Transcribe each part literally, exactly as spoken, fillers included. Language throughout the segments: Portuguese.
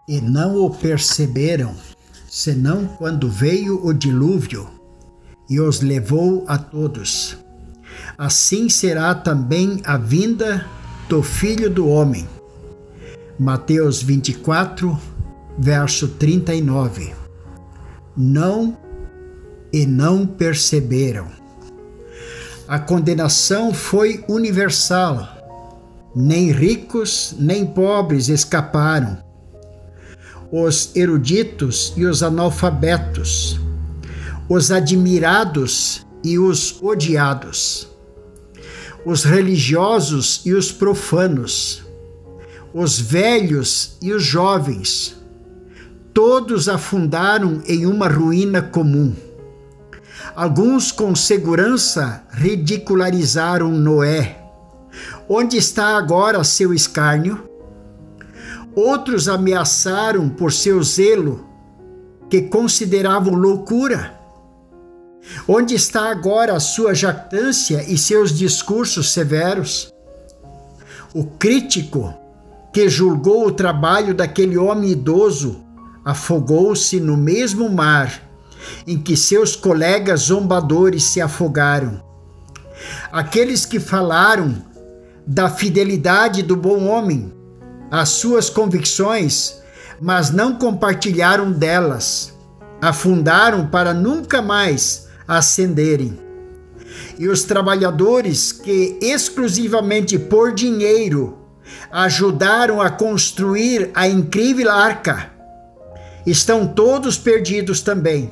E não o perceberam, senão quando veio o dilúvio e os levou a todos. Assim será também a vinda do Filho do Homem. Mateus vinte e quatro, verso trinta e nove. Não e não perceberam. A condenação foi universal. Nem ricos nem pobres escaparam. Os eruditos e os analfabetos, os admirados e os odiados, os religiosos e os profanos, os velhos e os jovens, todos afundaram em uma ruína comum. Alguns com segurança ridicularizaram Noé. Onde está agora seu escárnio? Outros ameaçaram por seu zelo, que consideravam loucura. Onde está agora a sua jactância e seus discursos severos? O crítico que julgou o trabalho daquele homem idoso afogou-se no mesmo mar em que seus colegas zombadores se afogaram. Aqueles que falaram da fidelidade do bom homem às suas convicções, mas não compartilharam delas, afundaram para nunca mais ascenderem. E os trabalhadores que exclusivamente por dinheiro ajudaram a construir a incrível arca, estão todos perdidos também.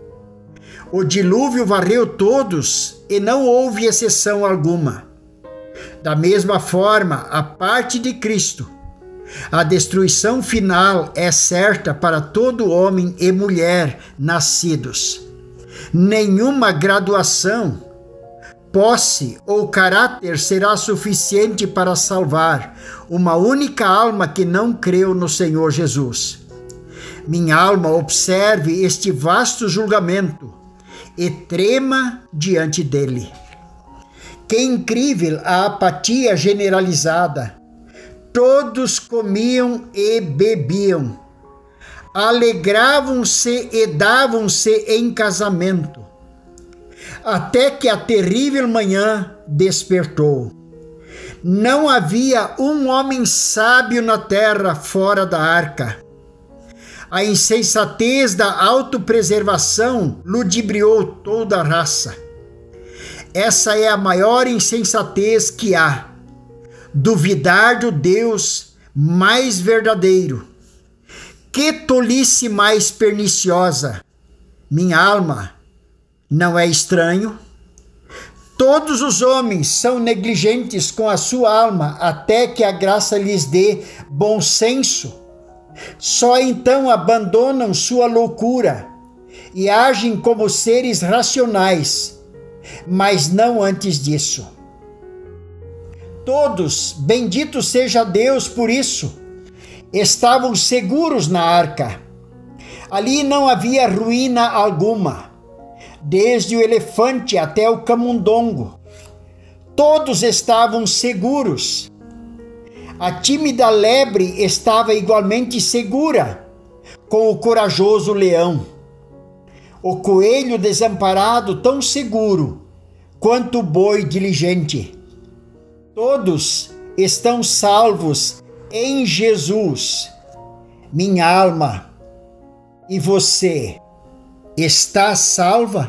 O dilúvio varreu todos e não houve exceção alguma. Da mesma forma, a parte de Cristo, a destruição final é certa para todo homem e mulher nascidos. Nenhuma graduação, posse ou caráter será suficiente para salvar uma única alma que não creu no Senhor Jesus. Minha alma, observe este vasto julgamento e trema diante dele. Que incrível a apatia generalizada! Todos comiam e bebiam, alegravam-se e davam-se em casamento, até que a terrível manhã despertou. Não havia um homem sábio na terra fora da arca. A insensatez da autopreservação ludibriou toda a raça. Essa é a maior insensatez que há. Duvidar do Deus mais verdadeiro. Que tolice mais perniciosa! Minha alma, não é estranho? Todos os homens são negligentes com a sua alma até que a graça lhes dê bom senso. Só então abandonam sua loucura e agem como seres racionais, mas não antes disso. Todos, bendito seja Deus por isso, estavam seguros na arca. Ali não havia ruína alguma, desde o elefante até o camundongo. Todos estavam seguros. A tímida lebre estava igualmente segura, com o corajoso leão. O coelho desamparado tão seguro quanto o boi diligente. Todos estão salvos em Jesus. Minha alma, e você está salva?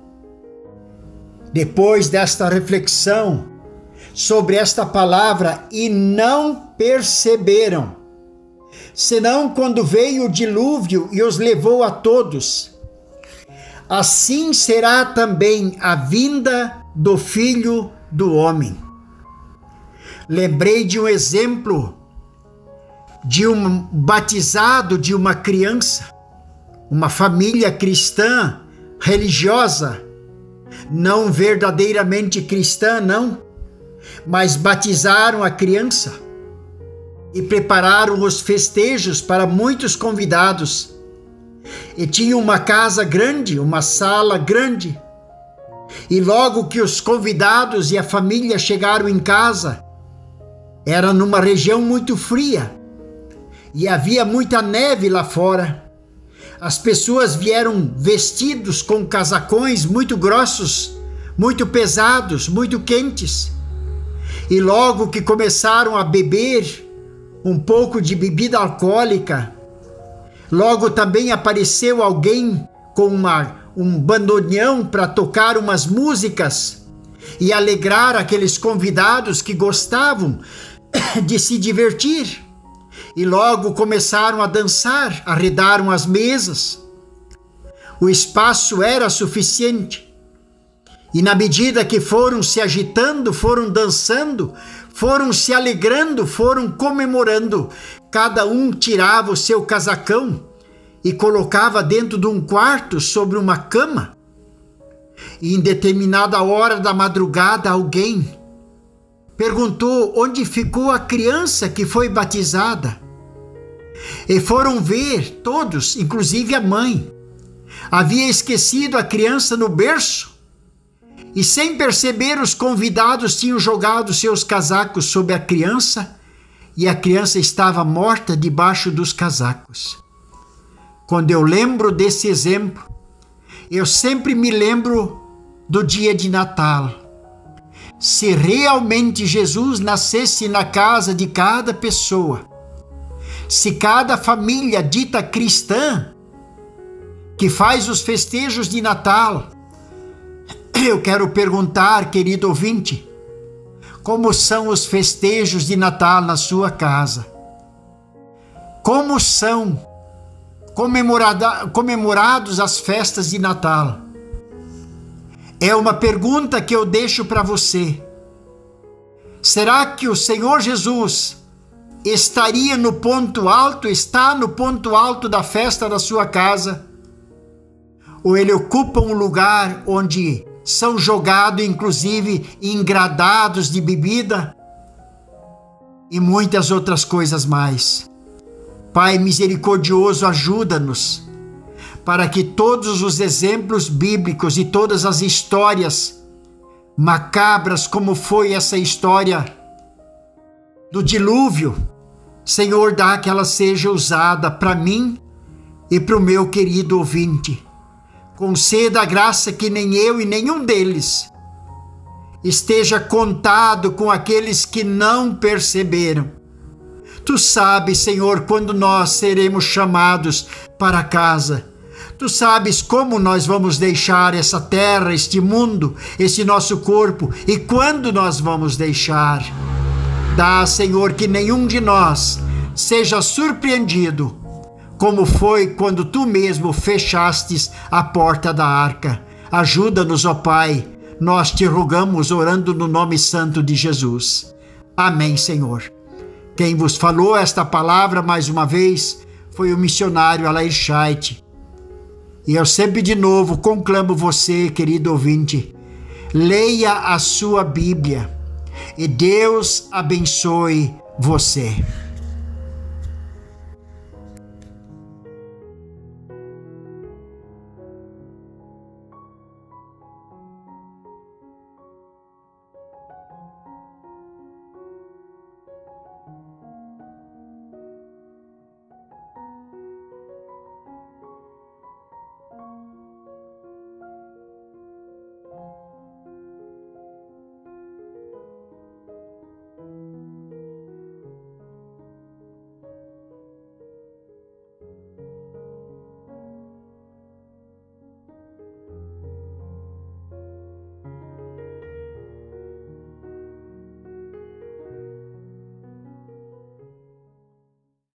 Depois desta reflexão sobre esta palavra, e não perceberam, senão quando veio o dilúvio e os levou a todos. Assim será também a vinda do Filho do Homem. Lembrei de um exemplo de um batizado de uma criança, uma família cristã, religiosa, não verdadeiramente cristã, não, mas batizaram a criança e prepararam os festejos para muitos convidados. E tinha uma casa grande, uma sala grande. E logo que os convidados e a família chegaram em casa, era numa região muito fria. e havia muita neve lá fora. As pessoas vieram vestidos com casacões muito grossos, muito pesados, muito quentes. E logo que começaram a beber um pouco de bebida alcoólica, logo também apareceu alguém com uma, um bandoneão para tocar umas músicas e alegrar aqueles convidados que gostavam de se divertir. E logo começaram a dançar, arredaram as mesas. O espaço era suficiente. E na medida que foram se agitando, foram dançando, foram se alegrando, foram comemorando, cada um tirava o seu casacão e colocava dentro de um quarto sobre uma cama. E em determinada hora da madrugada, alguém perguntou onde ficou a criança que foi batizada. E foram ver todos, inclusive a mãe. Havia esquecido a criança no berço e, sem perceber, os convidados tinham jogado seus casacos sobre a criança e a criança estava morta debaixo dos casacos. Quando eu lembro desse exemplo, eu sempre me lembro do dia de Natal. Se realmente Jesus nascesse na casa de cada pessoa, se cada família dita cristã que faz os festejos de Natal, eu quero perguntar, querido ouvinte, como são os festejos de Natal na sua casa? Como são comemorada, comemorados as festas de Natal? É uma pergunta que eu deixo para você. Será que o Senhor Jesus estaria no ponto alto, está no ponto alto da festa da sua casa? Ou ele ocupa um lugar onde são jogados, inclusive, engradados de bebida e muitas outras coisas mais? Pai misericordioso, ajuda-nos para que todos os exemplos bíblicos e todas as histórias macabras, como foi essa história do dilúvio, Senhor, dá que ela seja usada para mim e para o meu querido ouvinte. Conceda a graça que nem eu e nenhum deles esteja contado com aqueles que não perceberam. Tu sabes, Senhor, quando nós seremos chamados para casa. Tu sabes como nós vamos deixar essa terra, este mundo, esse nosso corpo, e quando nós vamos deixar. Dá, Senhor, que nenhum de nós seja surpreendido, como foi quando tu mesmo fechastes a porta da arca. Ajuda-nos, ó Pai, nós te rogamos, orando no nome santo de Jesus. Amém, Senhor. Quem vos falou esta palavra mais uma vez foi o missionário Alair Scheidt. E eu sempre de novo conclamo você, querido ouvinte, leia a sua Bíblia e Deus abençoe você.